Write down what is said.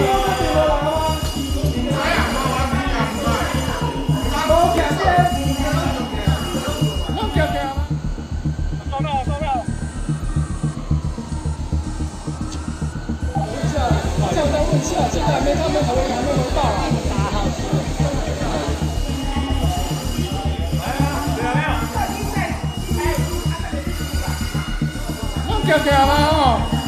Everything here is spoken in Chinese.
现在没他们头还没轮到啊！弄叫叫啦哦！